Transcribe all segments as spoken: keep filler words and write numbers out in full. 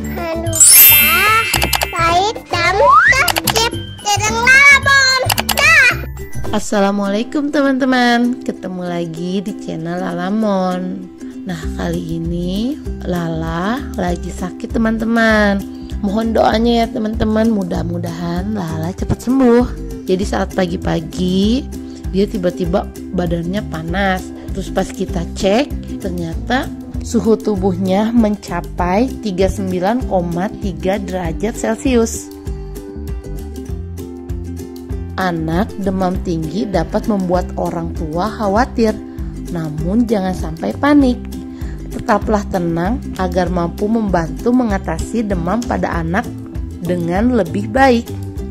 Jangan lupa like dan subscribe channel Lalabon. Dah. Assalamualaikum teman-teman, ketemu lagi di channel Lalamon. Nah, kali ini Lala lagi sakit teman-teman. Mohon doanya ya teman-teman, mudah-mudahan Lala cepat sembuh. Jadi saat pagi-pagi dia tiba-tiba badannya panas. Terus pas kita cek, ternyata suhu tubuhnya mencapai tiga puluh sembilan koma tiga derajat Celcius. Anak demam tinggi dapat membuat orang tua khawatir, namun jangan sampai panik. Tetaplah tenang agar mampu membantu mengatasi demam pada anak dengan lebih baik.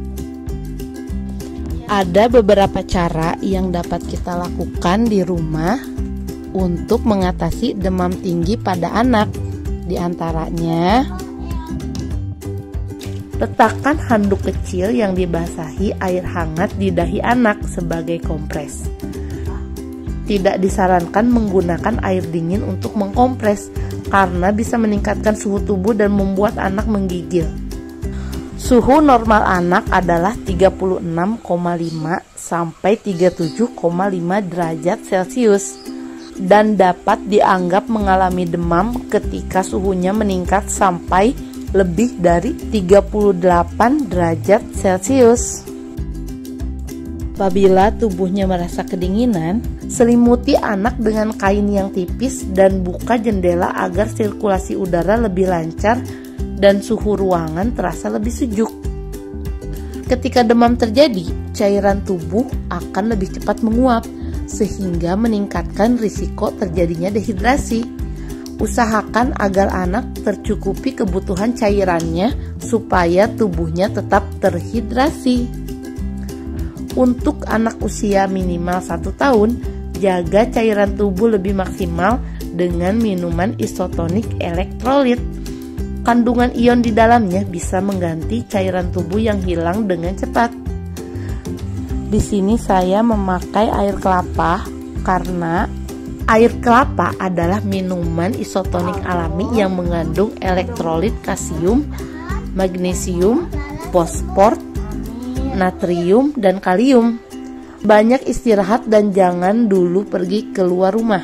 Ada beberapa cara yang dapat kita lakukan di rumah untuk mengatasi demam tinggi pada anak. Di antaranya, letakkan handuk kecil yang dibasahi air hangat di dahi anak sebagai kompres. Tidak disarankan menggunakan air dingin untuk mengkompres karena bisa meningkatkan suhu tubuh dan membuat anak menggigil. Suhu normal anak adalah tiga puluh enam koma lima sampai tiga puluh tujuh koma lima derajat Celcius dan dapat dianggap mengalami demam ketika suhunya meningkat sampai lebih dari tiga puluh delapan derajat Celcius. Apabila tubuhnya merasa kedinginan, selimuti anak dengan kain yang tipis dan buka jendela agar sirkulasi udara lebih lancar dan suhu ruangan terasa lebih sejuk. Ketika demam terjadi, cairan tubuh akan lebih cepat menguap sehingga meningkatkan risiko terjadinya dehidrasi. Usahakan agar anak tercukupi kebutuhan cairannya supaya tubuhnya tetap terhidrasi. Untuk anak usia minimal satu tahun, jaga cairan tubuh lebih maksimal dengan minuman isotonik elektrolit. Kandungan ion di dalamnya bisa mengganti cairan tubuh yang hilang dengan cepat. Di sini saya memakai air kelapa karena air kelapa adalah minuman isotonik alami yang mengandung elektrolit kalsium, magnesium, fosfor, natrium, dan kalium. Banyak istirahat dan jangan dulu pergi keluar rumah.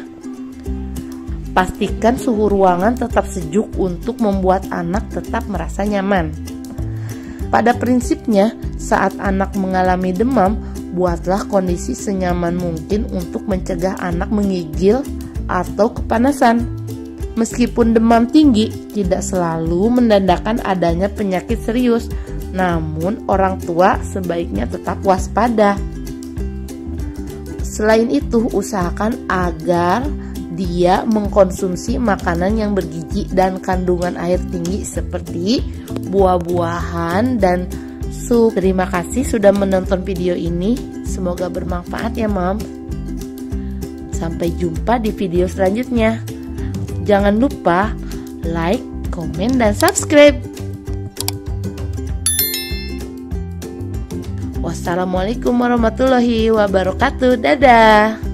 Pastikan suhu ruangan tetap sejuk untuk membuat anak tetap merasa nyaman. Pada prinsipnya, saat anak mengalami demam, buatlah kondisi senyaman mungkin untuk mencegah anak menggigil atau kepanasan. Meskipun demam tinggi tidak selalu menandakan adanya penyakit serius, namun orang tua sebaiknya tetap waspada. Selain itu, usahakan agar dia mengkonsumsi makanan yang bergizi dan kandungan air tinggi seperti buah-buahan dan sup. Terima kasih sudah menonton video ini. Semoga bermanfaat ya, Mom. Sampai jumpa di video selanjutnya. Jangan lupa like, komen, dan subscribe. Wassalamualaikum warahmatullahi wabarakatuh. Dadah.